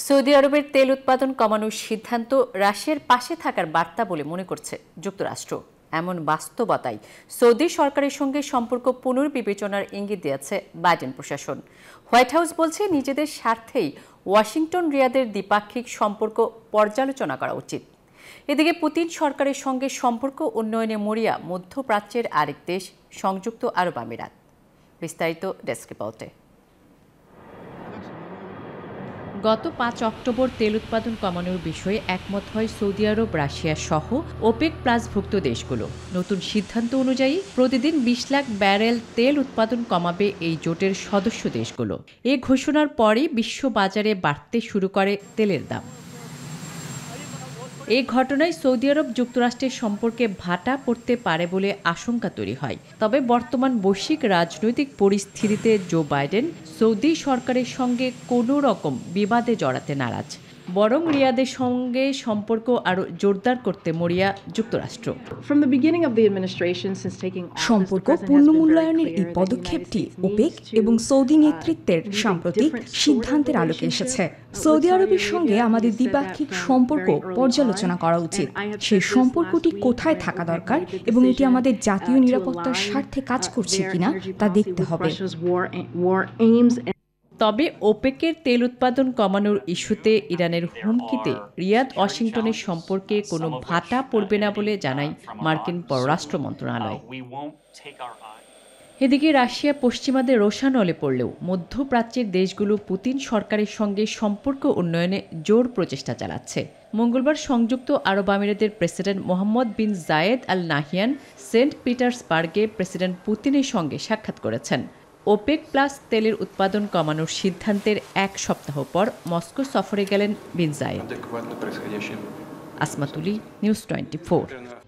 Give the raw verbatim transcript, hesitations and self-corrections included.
Saudi আরবের তেল উৎপাদন কমানোর সিদ্ধান্ত রাশিয়ার পাশে থাকার বার্তা বলে মনে করছে যুক্তরাষ্ট্র। এমন বাস্তবতায় সৌদি সরকারের সঙ্গে সম্পর্ক পুনর্বিবেচনার ইঙ্গিত দিয়েছে বাইডেন প্রশাসন। হোয়াইট হাউস বলছে নিজেদের স্বার্থেই ওয়াশিংটন রিয়াদের দ্বিপাক্ষিক সম্পর্ক পর্যালোচনা করা উচিত। এদিকে পুতিন সরকারের সঙ্গে সম্পর্ক উন্নয়নে মরিয়া মধ্যপ্রাচ্যের আরেক দেশ সংযুক্ত আরব আমিরাত। বিস্তারিত ডেস্ক রিপোর্টে। গত পাঁচ অক্টোবর তেল উৎপাদন কমানোর বিষয়ে একমত হয় সৌদি আরব, রাশিয়া সহ ওপেক প্লাসভুক্ত দেশগুলো। নতুন সিদ্ধান্ত অনুযায়ী প্রতিদিন বিশ লাখ ব্যারেল তেল উৎপাদন কমাবে এই জোটের সদস্য দেশগুলো। এ ঘোষণার পরই বিশ্ব বাজারে বাড়তে শুরু করে তেলের দাম। এই ঘটনায় সৌদি আরব যুক্তরাষ্ট্রের সম্পর্কে ভাটা পড়তে পারে বলে আশঙ্কা তৈরি হয়। তবে বর্তমান বৈশ্বিক রাজনৈতিক পরিস্থিতিতে জো বাইডেন সৌদি সরকারের সঙ্গে কোনো রকম বিবাদে জড়াতে নারাজ, বরং রিয়াদের সঙ্গে সম্পর্ক আরও জোরদার করতে মরিয়া যুক্তরাষ্ট্র। সম্পর্ক পুনর্মূল্যায়নের এই পদক্ষেপটি ওপেক এবং সৌদি নেতৃত্বের সাম্প্রতিক সিদ্ধান্তের আলোকে এসেছে। সৌদি আরবের সঙ্গে আমাদের দ্বিপাক্ষিক সম্পর্ক পর্যালোচনা করা উচিত। সেই সম্পর্কটি কোথায় থাকা দরকার এবং এটি আমাদের জাতীয় নিরাপত্তার স্বার্থে কাজ করছে কিনা তা দেখতে হবে। তবে ওপেকের তেল উৎপাদন কমানোর ইস্যুতে ইরানের হুমকিতে রিয়াদ ওয়াশিংটনের সম্পর্কে কোনো ভাটা পড়বে না বলে জানায় মার্কিন পররাষ্ট্র মন্ত্রণালয়। এদিকে রাশিয়া পশ্চিমাদের রোষানলে পড়লেও মধ্যপ্রাচ্যের দেশগুলো পুতিন সরকারের সঙ্গে সম্পর্ক উন্নয়নে জোর প্রচেষ্টা চালাচ্ছে। মঙ্গলবার সংযুক্ত আরব আমিরাতের president Mohammed bin Zayed Al Nahyan সেন্ট পিটার্সবার্গে প্রেসিডেন্ট পুতিনের সঙ্গে সাক্ষাৎ করেছেন। ওপেক প্লাস তেলের উৎপাদন কমানোর সিদ্ধান্তের এক সপ্তাহ পর মস্কো সফরে গেলেন বিন জায়েদ। আসমাতুলি, নিউজ টোয়েন্টি ফোর।